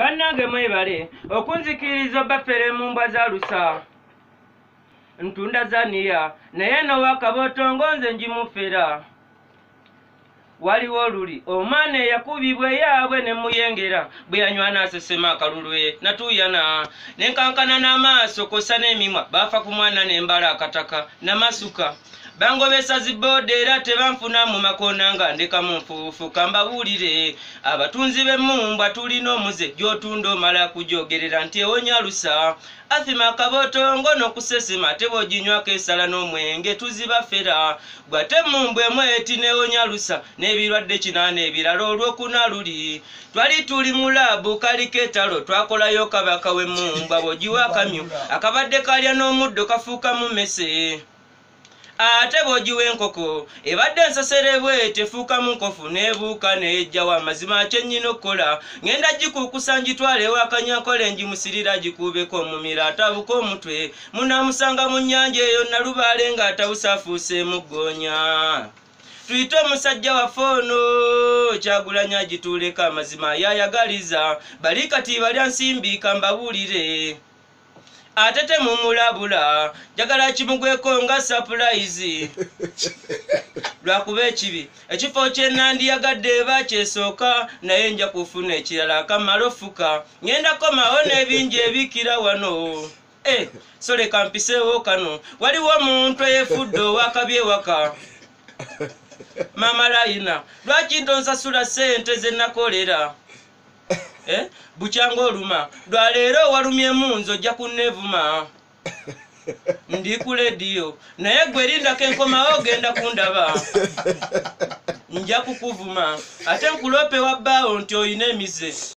bannange mwebale okunzikiriza bafere mu mbwa za lusa ntunda zaniya naye nowakabotongo nze njimufera waliwo luli omwana eyakubibwa yaabwe ne muyengera bwe yanywa n'asesema akalulwe natuyana nenkankana n'amaaso kosa n'emimwa bafa ku mwana n'embala akataka namasuka bangobesa ziboda era tebanfuna mu makona nga ndeka mu nfuufu kambabuulire abatunzi b'emmumbwa tulina omuze gy'otunda omala kujogerera nti ewonya lusa athima akabotongo n'okusesema tebooginywako esala n'omwenge tuzibafera gwate emmumbwa emu eti newonya lusa n'ebirwadde kinaana ebirala olwokuna luli twali tuli mu laabu kaliko etalo twakolayo kabaka w'emmumbwa bw'ogiwa akamyu akabadde kalya n'omuddo kafuukamu mmese ate bw'ogiwa enkoko ebadde enseserebwe tefuukamu nkofu n'ebuuka n'ejjawo amazima akyennyina okukola ngenda gikuukusa ngitwala ewakanyakola engimusirira gikuubeko omumira atabuka omutwe munamusanga mu nnyanja eyo nalubaale ng'atabuse afuuseemu ggoonya tuyite omusajja waffe ono Kyagulanyi agituuleko amazima yayagaliza bali kati balya nsimbiika mbabuulire ate temumulabula njagala kimugweko nga surprise lwakuba ekibi ekifo kyenandiyagadde eba kyesooka naye nja kufuna ekirala akamala ofuka ngenda komawo n'ebingi ebikira wano soleka mpiseewo kano waliwo omuntu eyefudde owakabye ewaka mama layina lwaki ntonsasula ssente ze nakolera bukyanga oluma lwaleero walumyemu nze ojja kunnevuma ndi ku lediyo naye gwe lindako enkomawo ogenda kundaba nja kukuvuma ate nkulope wa bbaawo nti oyina emize